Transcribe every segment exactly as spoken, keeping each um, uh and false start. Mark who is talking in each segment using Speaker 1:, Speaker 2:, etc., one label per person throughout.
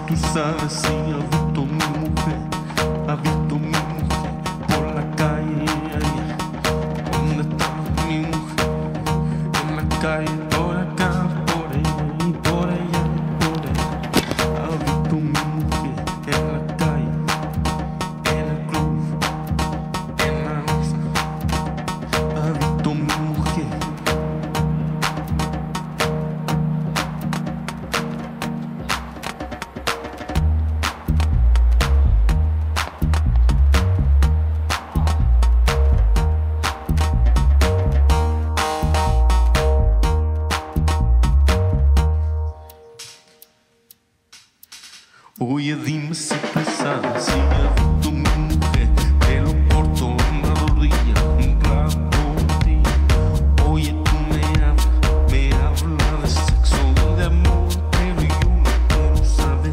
Speaker 1: tú sabes si ha visto mi mujer, ha visto mi mujer por la calle. ¿Dónde está mi mujer? En la calle, por acá, por ella y por ella y por ella. Ha visto mi mujer en la calle, en el club, en la mesa. Ha visto mi mujer. Oye, dime si tú sabes si ha visto mi mujer, pelo corto en la rodilla, un rato de ti. Oye, tú me hablas, me hablas de sexo, de amor, pero yo no quiero saber.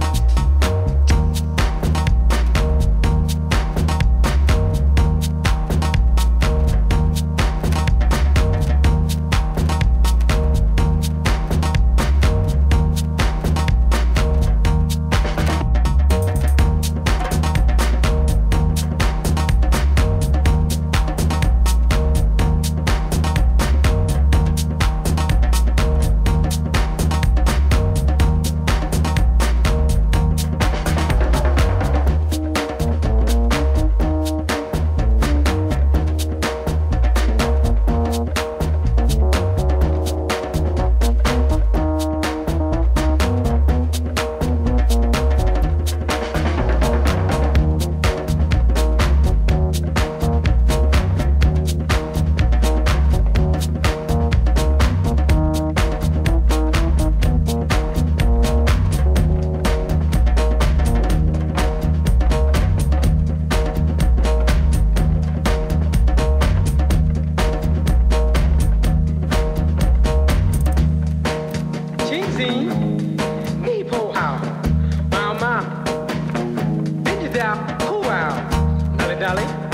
Speaker 1: People out, wow, wow, bitches out, cool out, dolly dolly.